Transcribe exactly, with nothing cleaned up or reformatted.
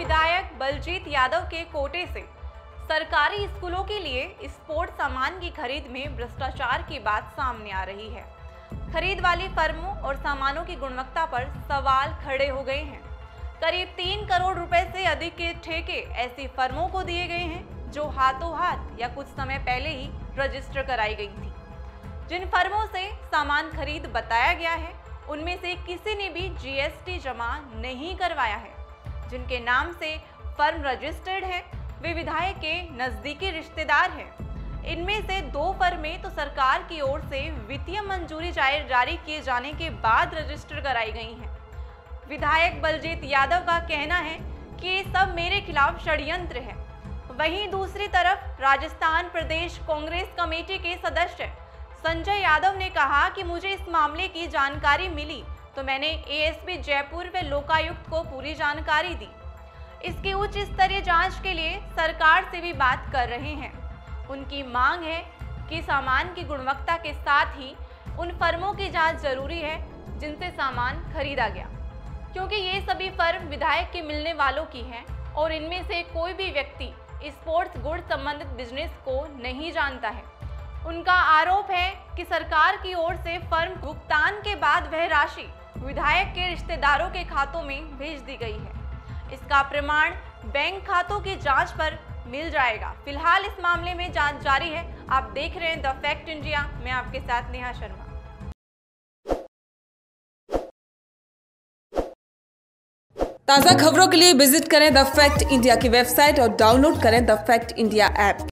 विधायक बलजीत यादव के कोटे से सरकारी स्कूलों के लिए स्पोर्ट्स सामान की खरीद में भ्रष्टाचार की बात सामने आ रही है। खरीद वाली फर्मों और सामानों की गुणवत्ता पर सवाल खड़े हो गए हैं। करीब तीन करोड़ रुपए से अधिक के ठेके ऐसी फर्मों को दिए गए हैं जो हाथों हाथ या कुछ समय पहले ही रजिस्टर कराई गई थी। जिन फर्मों से सामान खरीद बताया गया है उनमें से किसी ने भी जीएसटी जमा नहीं करवाया है। जिनके नाम से फर्म रजिस्टर्ड है वे विधायक के नजदीकी रिश्तेदार हैं। इनमें से दो फर्में तो सरकार की ओर से वित्तीय मंजूरी जारी किए जाने के बाद रजिस्टर कराई गई हैं। विधायक बलजीत यादव का कहना है कि ये सब मेरे खिलाफ षड्यंत्र है। वहीं दूसरी तरफ राजस्थान प्रदेश कांग्रेस कमेटी के सदस्य संजय यादव ने कहा कि मुझे इस मामले की जानकारी मिली तो मैंने एएसपी जयपुर व लोकायुक्त को पूरी जानकारी दी। इसकी उच्च स्तरीय जांच के लिए सरकार से भी बात कर रहे हैं। उनकी मांग है कि सामान की गुणवत्ता के साथ ही उन फर्मों की जांच जरूरी है जिनसे सामान खरीदा गया, क्योंकि ये सभी फर्म विधायक के मिलने वालों की हैं और इनमें से कोई भी व्यक्ति स्पोर्ट्स गुड संबंधित बिजनेस को नहीं जानता है। उनका आरोप है कि सरकार की ओर से फर्म भुगतान के बाद वह राशि विधायक के रिश्तेदारों के खातों में भेज दी गई है। इसका प्रमाण बैंक खातों की जांच पर मिल जाएगा। फिलहाल इस मामले में जांच जारी है। आप देख रहे हैं द फैक्ट इंडिया। मैं आपके साथ नेहा शर्मा। ताज़ा खबरों के लिए विजिट करें द फैक्ट इंडिया की वेबसाइट और डाउनलोड करें द फैक्ट इंडिया ऐप।